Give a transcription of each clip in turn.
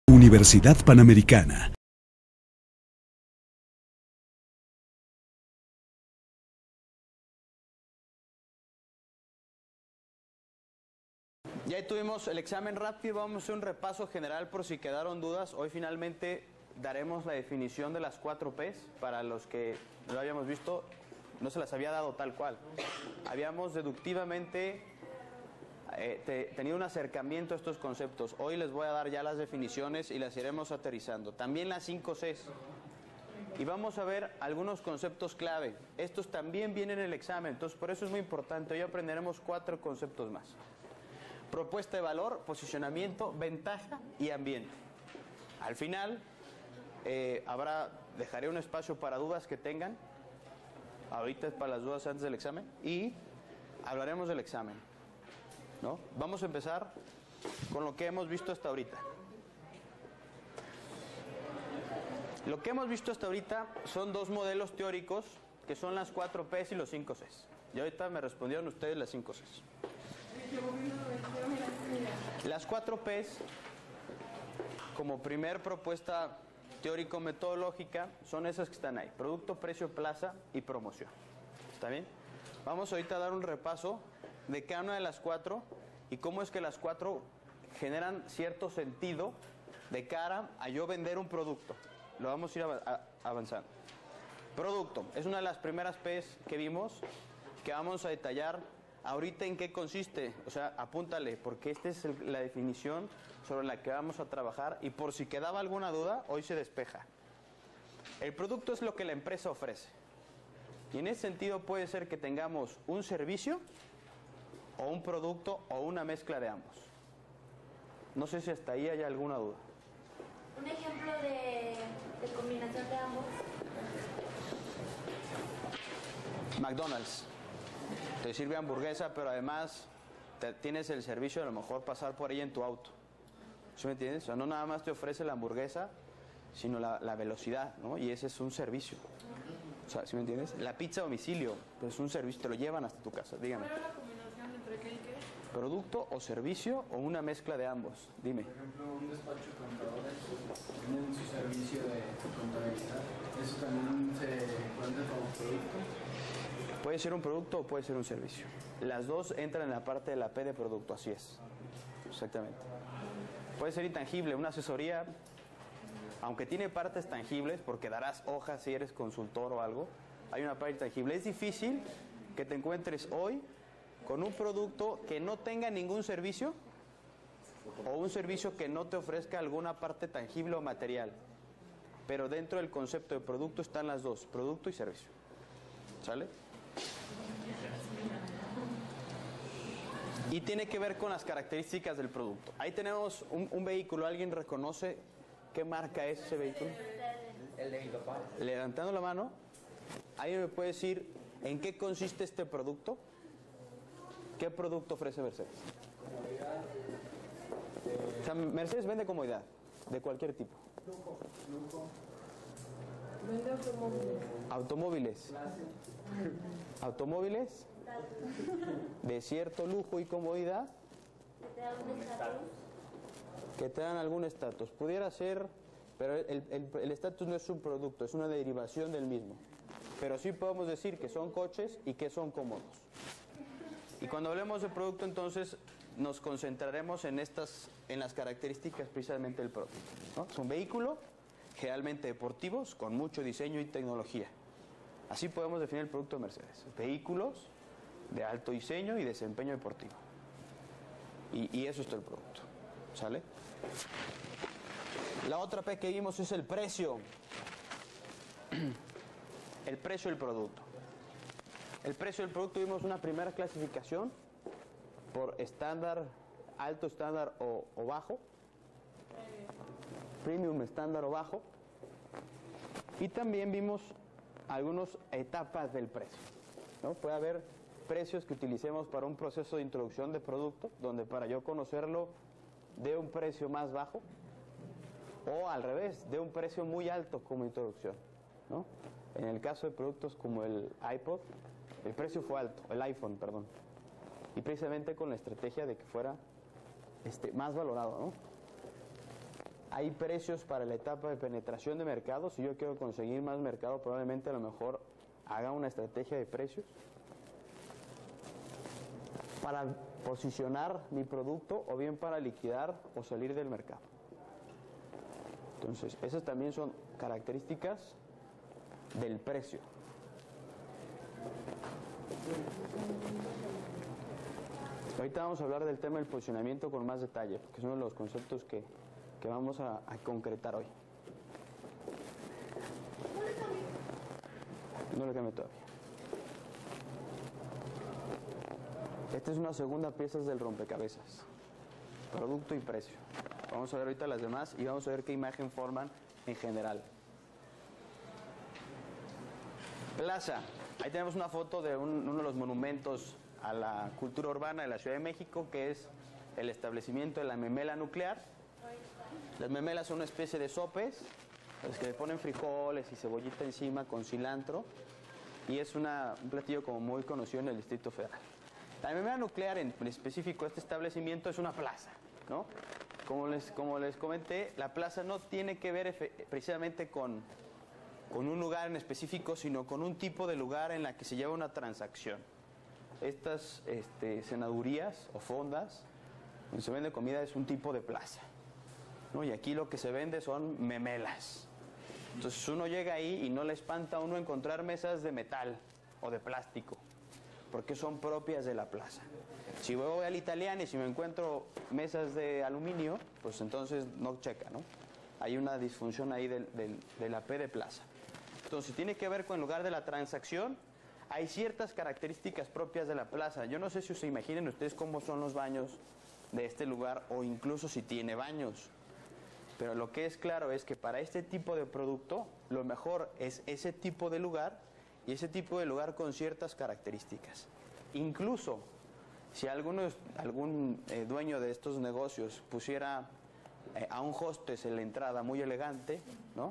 Universidad Panamericana. Ya tuvimos el examen rápido, vamos a hacer un repaso general por si quedaron dudas. Hoy finalmente daremos la definición de las 4 P's, para los que no lo habíamos visto, no se las había dado tal cual. Habíamos deductivamente tenido un acercamiento a estos conceptos. Hoy les voy a dar ya las definiciones y las iremos aterrizando. También las 5 C's. Y vamos a ver algunos conceptos clave. Estos también vienen en el examen, entonces por eso es muy importante. Hoy aprenderemos 4 conceptos más. Propuesta de valor, posicionamiento, ventaja y ambiente. Al final dejaré un espacio para dudas que tengan. Ahorita es para las dudas antes del examen y hablaremos del examen, ¿no? Vamos a empezar con lo que hemos visto hasta ahorita. Lo que hemos visto hasta ahorita son 2 modelos teóricos que son las 4 P's y los 5 C's. Y ahorita me respondieron ustedes las 5 C's. Las 4 P's, como primer propuesta teórico-metodológica, son esas que están ahí: producto, precio, plaza y promoción. ¿Está bien? Vamos ahorita a dar un repaso de cada una de las 4 y cómo es que las 4 generan cierto sentido de cara a yo vender un producto. Lo vamos a ir avanzando. Producto, es una de las primeras P's que vimos, que vamos a detallar ahorita en qué consiste. O sea, apúntale, porque esta es la definición sobre la que vamos a trabajar y por si quedaba alguna duda, hoy se despeja. El producto es lo que la empresa ofrece. Y en ese sentido puede ser que tengamos un servicio o un producto o una mezcla de ambos. No sé si hasta ahí hay alguna duda. Un ejemplo de combinación de ambos. McDonald's te sirve hamburguesa, pero además tienes el servicio de a lo mejor pasar por ahí en tu auto. ¿Sí me entiendes? O sea, no nada más te ofrece la hamburguesa, sino la velocidad, ¿no? Y ese es un servicio. O sea, ¿sí me entiendes? La pizza a domicilio, pues es un servicio, te lo llevan hasta tu casa. Dígame. ¿Cuál es la combinación entre qué y qué? ¿Producto o servicio o una mezcla de ambos? Dime. Por ejemplo, un despacho de contadores tienen su servicio de contabilidad. ¿Eso también se cuenta como producto? Puede ser un producto o puede ser un servicio. Las dos entran en la parte de la P de producto, así es. Exactamente. Puede ser intangible, una asesoría, aunque tiene partes tangibles, porque darás hojas si eres consultor o algo, hay una parte intangible. Es difícil que te encuentres hoy con un producto que no tenga ningún servicio o un servicio que no te ofrezca alguna parte tangible o material. Pero dentro del concepto de producto están las dos, producto y servicio. ¿Sale? Y tiene que ver con las características del producto. Ahí tenemos un vehículo. ¿Alguien reconoce qué marca es ese vehículo? El de mi papá. Levantando la mano, ¿alguien me puede decir en qué consiste este producto? ¿Qué producto ofrece Mercedes? Comodidad. O sea, Mercedes vende comodidad, de cualquier tipo. Lujo. Vende automóviles. Automóviles. Automóviles de cierto lujo y comodidad que te dan algún estatus. Pudiera ser, pero el estatus no es un producto, es una derivación del mismo. Pero sí podemos decir que son coches y que son cómodos. Y cuando hablemos de producto, entonces nos concentraremos en las características precisamente del producto, ¿no? Es un vehículo generalmente deportivos con mucho diseño y tecnología. Así podemos definir el producto de Mercedes: vehículos de alto diseño y desempeño deportivo. Y eso es todo el producto. ¿Sale? La otra P que vimos es el precio. El precio del producto. El precio del producto, vimos una primera clasificación por estándar, alto, estándar o bajo. Premium, estándar o bajo. Y también vimos algunas etapas del precio, ¿no? Puede haber precios que utilicemos para un proceso de introducción de producto, donde para yo conocerlo de un precio más bajo, o al revés, de un precio muy alto como introducción, ¿no? En el caso de productos como el iPod, el precio fue alto, el iPhone, perdón, y precisamente con la estrategia de que fuera más valorado, ¿no? hay precios para la etapa de penetración de mercado. Si yo quiero conseguir más mercado, probablemente a lo mejor haga una estrategia de precios para posicionar mi producto o bien para liquidar o salir del mercado. Entonces, esas también son características del precio. Ahorita vamos a hablar del tema del posicionamiento con más detalle, porque es uno de los conceptos que vamos a concretar hoy. No le cambio todavía. Esta es una segunda pieza del rompecabezas. Producto y precio. Vamos a ver ahorita las demás y vamos a ver qué imagen forman en general. Plaza. Ahí tenemos una foto de uno de los monumentos a la cultura urbana de la Ciudad de México, que es el establecimiento de la memela nuclear. Las memelas son una especie de sopes, los que le ponen frijoles y cebollita encima con cilantro, y es un platillo como muy conocido en el Distrito Federal. La memela nuclear, en específico este establecimiento, es una plaza, ¿no? Como les comenté, la plaza no tiene que ver precisamente con un lugar en específico, sino con un tipo de lugar en la que se lleva una transacción. Estas cenadurías o fondas donde se vende comida es un tipo de plaza, ¿no? Y aquí lo que se vende son memelas. Entonces uno llega ahí y no le espanta a uno encontrar mesas de metal o de plástico, porque son propias de la plaza. Si voy al Italiano y si me encuentro mesas de aluminio, pues entonces no checa, ¿no? Hay una disfunción ahí de la P de plaza. Entonces tiene que ver con el lugar de la transacción. Hay ciertas características propias de la plaza. Yo no sé si se imaginen ustedes cómo son los baños de este lugar o incluso si tiene baños. Pero lo que es claro es que para este tipo de producto lo mejor es ese tipo de lugar y ese tipo de lugar con ciertas características. Incluso si algún dueño de estos negocios pusiera a un hostess en la entrada muy elegante, ¿no?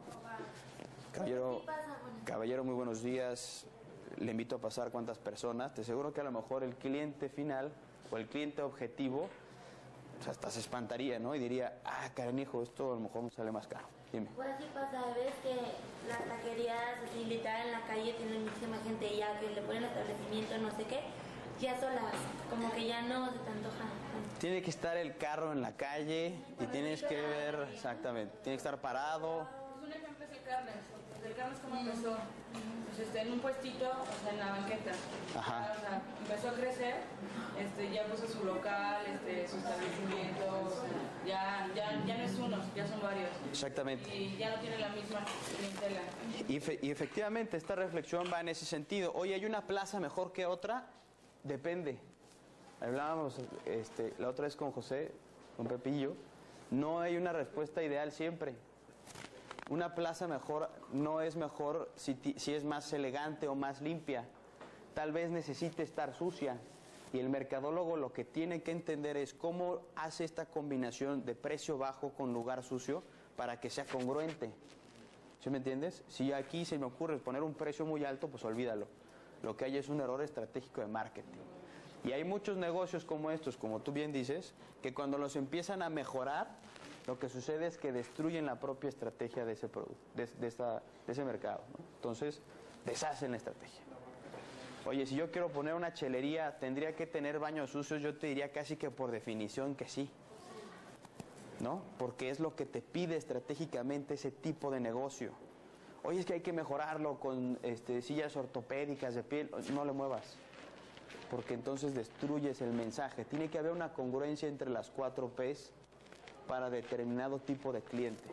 Caballero, muy buenos días. Le invito a pasar cuántas personas. Te aseguro que a lo mejor el cliente final o el cliente objetivo, pues hasta se espantaría, ¿no? Y diría, caranijo, esto a lo mejor me sale más caro. Dime. Pues así pasa, ves que las taquerías así literal en la calle tienen muchísima gente ya que le ponen establecimiento, no sé qué, ya solas, como que ya no se te antoja. Tiene que estar el carro en la calle y tienes que ver, exactamente, tiene que estar parado. Un ejemplo es el Carnes. El Carnes como empezó, pues en un puestito, o sea, en la banqueta. Ajá. O sea, empezó a crecer, ya puso su local, su establecimiento, o sea, ya no es uno, ya son varios. Exactamente. Y ya no tiene la misma clientela. Y efectivamente esta reflexión va en ese sentido. Oye, ¿hay una plaza mejor que otra? Depende. Hablábamos la otra vez con José, con Pepillo. No hay una respuesta ideal siempre. Una plaza mejor no es mejor si es más elegante o más limpia. Tal vez necesite estar sucia. Y el mercadólogo lo que tiene que entender es cómo hace esta combinación de precio bajo con lugar sucio para que sea congruente. ¿Sí me entiendes? Si aquí se me ocurre poner un precio muy alto, pues olvídalo. Lo que hay es un error estratégico de marketing. Y hay muchos negocios como estos, como tú bien dices, que cuando los empiezan a mejorar, lo que sucede es que destruyen la propia estrategia de ese producto, de ese mercado, ¿no? Entonces, deshacen la estrategia. Oye, si yo quiero poner una chelería, ¿tendría que tener baños sucios? Yo te diría casi que por definición que sí, ¿no? Porque es lo que te pide estratégicamente ese tipo de negocio. Oye, es que hay que mejorarlo con sillas ortopédicas de piel. No le muevas, porque entonces destruyes el mensaje. Tiene que haber una congruencia entre las 4 P's para determinado tipo de cliente.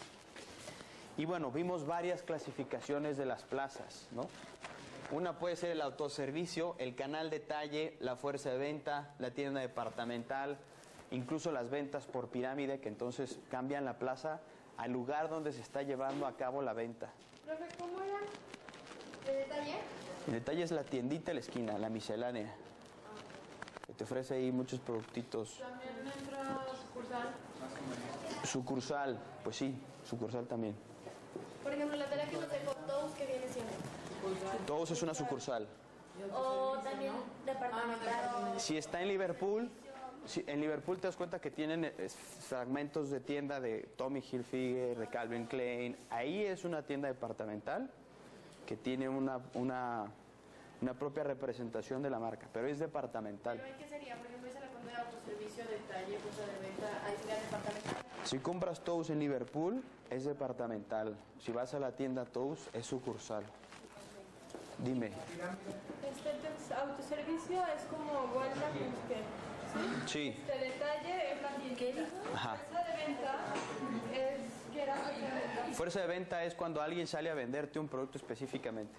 Y bueno, vimos varias clasificaciones de las plazas, ¿no? Una puede ser el autoservicio, el canal detalle, la fuerza de venta, la tienda departamental, incluso las ventas por pirámide, que entonces cambian la plaza al lugar donde se está llevando a cabo la venta. Profe, ¿cómo era? ¿De detalle? El detalle es la tiendita de la esquina, la miscelánea, que te ofrece ahí muchos productitos. También entra sucursal. Sucursal, pues sí, sucursal también. Por ejemplo, la tarea que nos dejó Toast, ¿qué viene siendo? Todos es una sucursal. O también departamental. Si está en Liverpool, Sí, en Liverpool te das cuenta que tienen fragmentos de tienda de Tommy Hilfiger, de Calvin Klein. Ahí es una tienda departamental que tiene una propia representación de la marca, pero es departamental. ¿Pero qué sería? Por ejemplo, esa la cuenta de autoservicio, detalle, cosa de venta, ahí sería departamental. Si compras Tous en Liverpool, es departamental. Si vas a la tienda Tous, es sucursal. Dime. Autoservicio es como Walmart, Sí. detalle es la tienda. Ajá. Fuerza de venta es que era Fuerza de venta es cuando alguien sale a venderte un producto específicamente.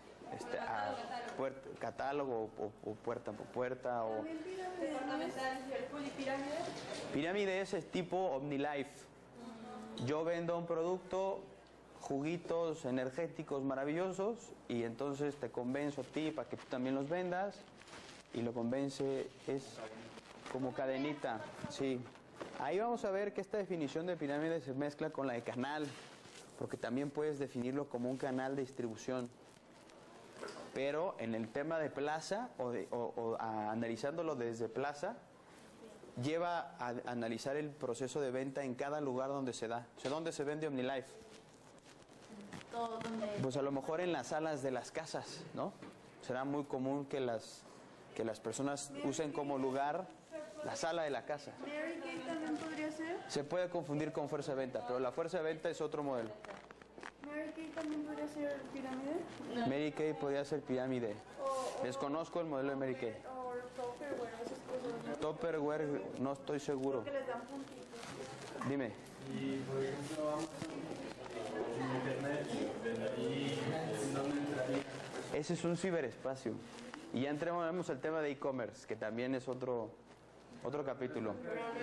Catálogo o puerta por puerta. O... departamental, Liverpool y pirámide. Pirámide es el tipo OmniLife. Yo vendo un producto, juguitos energéticos maravillosos, y entonces te convenzo a ti para que tú también los vendas, y lo convence es como cadenita, sí. Ahí vamos a ver que esta definición de pirámide se mezcla con la de canal, porque también puedes definirlo como un canal de distribución. Pero en el tema de plaza, analizándolo desde plaza, lleva a analizar el proceso de venta en cada lugar donde se da. O sea, ¿dónde se vende OmniLife? Todo donde... Pues a lo mejor en las salas de las casas, ¿no? Será muy común que las personas usen como lugar la sala de la casa. Mary Kay también podría ser. Se puede confundir con fuerza de venta, pero la fuerza de venta es otro modelo. Mary Kay también podría ser pirámide. Mary Kay podría ser pirámide. Desconozco el modelo de Mary Kay. O Tupperware, esas cosas. ¿No? Tupperware, no estoy seguro. Que les dan puntitos. Dime. Y por ejemplo, en internet, ahí ¿en dónde entraría? Ese es un ciberespacio. Y ya entremos al tema de e-commerce, que también es otro capítulo.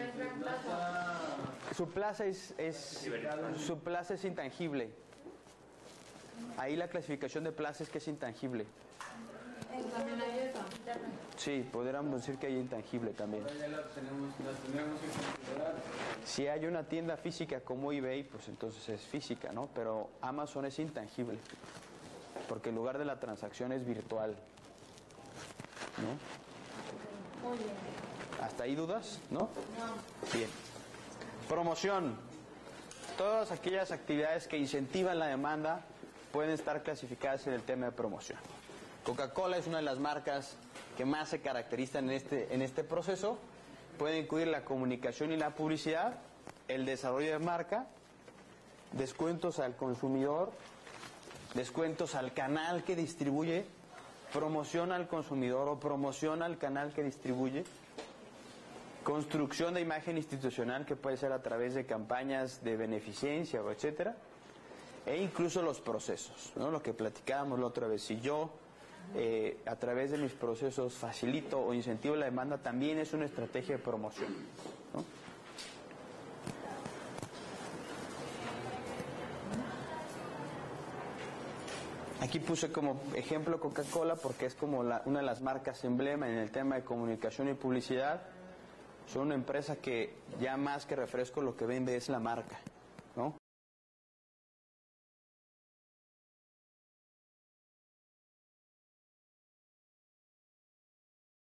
Su plaza es intangible. Ahí la clasificación de plaza es que es intangible. También hay eso. Sí, podríamos decir que hay intangible también. Ya las tenemos que considerar. Si hay una tienda física como eBay, pues entonces es física, ¿no? Pero Amazon es intangible, porque el lugar de la transacción es virtual, ¿no? Muy bien. ¿Hasta ahí dudas? ¿No? Bien. Promoción. Todas aquellas actividades que incentivan la demanda pueden estar clasificadas en el tema de promoción. Coca-Cola es una de las marcas que más se caracterizan en este proceso. Puede incluir la comunicación y la publicidad, el desarrollo de marca, descuentos al consumidor, descuentos al canal que distribuye, promoción al consumidor o promoción al canal que distribuye, construcción de imagen institucional, que puede ser a través de campañas de beneficencia o etcétera, e incluso los procesos, ¿no? Lo que platicábamos la otra vez. Si yo a través de mis procesos facilito o incentivo la demanda, también es una estrategia de promoción, ¿no? Aquí puse como ejemplo Coca-Cola porque es como una de las marcas emblema en el tema de comunicación y publicidad. Son una empresa que ya más que refresco lo que vende es la marca.